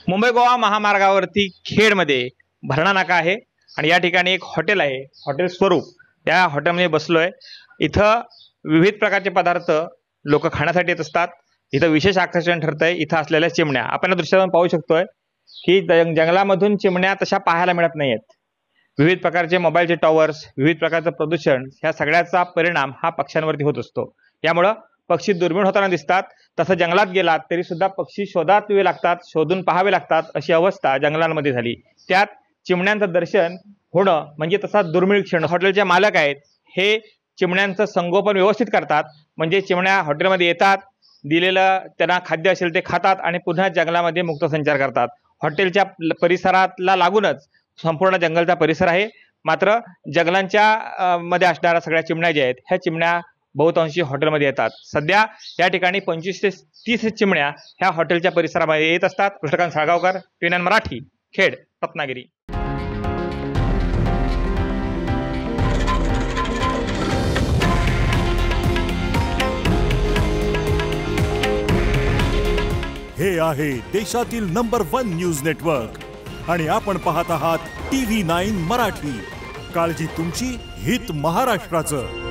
मुंबई गोवा महामार्गावरती खेडमध्ये भरणा नाका आहे आणि या ठिकाणी एक हॉटेल आहे, हॉटेल स्वरूप. त्या हॉटेलमध्ये बसलोय. इथं विविध प्रकारचे पदार्थ लोक खाण्यासाठी येत असतात. इथं विशेष आकर्षण ठरतंय इथं असलेल्या चिमण्या. आपण या दृश्यातून पाहू शकतोय की जंगलामधून चिमण्या तशा पाहायला मिळत नाहीयेत. विविध प्रकारचे मोबाईलचे टॉवर्स, विविध प्रकारचं प्रदूषण, ह्या सगळ्याचा परिणाम हा पक्ष्यांवरती होत असतो. यामुळे पक्षी दुर्मिळ होताना दिसतात. तसं जंगलात गेलात तरी सुद्धा पक्षी शोधावे लागतात, शोधून पाहावे लागतात, अशी अवस्था जंगलांमध्ये झाली. त्यात चिमण्यांचं दर्शन होणं म्हणजे तसा दुर्मिळ क्षण. हॉटेलचे मालक आहेत हे चिमण्यांचं संगोपन व्यवस्थित करतात. म्हणजे चिमण्या हॉटेलमध्ये येतात, दिलेलं त्यांना खाद्य असेल ते खातात आणि पुन्हा जंगलामध्ये मुक्त संचार करतात. हॉटेलच्या परिसराला लागूनच संपूर्ण जंगलचा परिसर आहे. मात्र जंगलांच्या मध्ये असणाऱ्या सगळ्या चिमण्या ज्या आहेत ह्या चिमण्या बहुतांशी हॉटेलमध्ये येतात. सध्या या ठिकाणी 25 ते 30 चिमण्या ह्या हॉटेलच्या परिसरामध्ये येत असतात. कृष्णकांत साळगावकर, TNN मराठी, खेड, रत्नागिरी. हे आहे देशातील नंबर 1 न्यूज नेटवर्क आणि आपण पाहत आहात TV9 मराठी. काळजी तुमची, हित महाराष्ट्राचं.